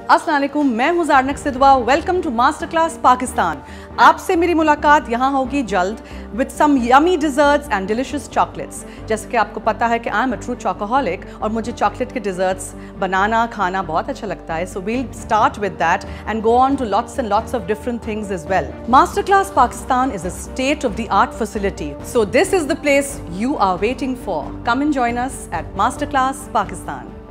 अस्सलाम वालेकुम, मैं हूं Zarnak Sidhwa. Welcome to master class Pakistan. आपसे मेरी मुलाकात यहाँ होगी जल्द with some yummy desserts and delicious chocolates. जैसे कि आपको पता है कि आई एम अ ट्रू चॉकोहॉलिक और मुझे चॉकलेट के डिज़र्ट्स बनाना खाना बहुत अच्छा लगता है। So we'll start with that and go on to lots and lots of different things as well. Master class Pakistan is a state of the art facility. So this is the place you are waiting for. Come and join us at Masterclass Pakistan.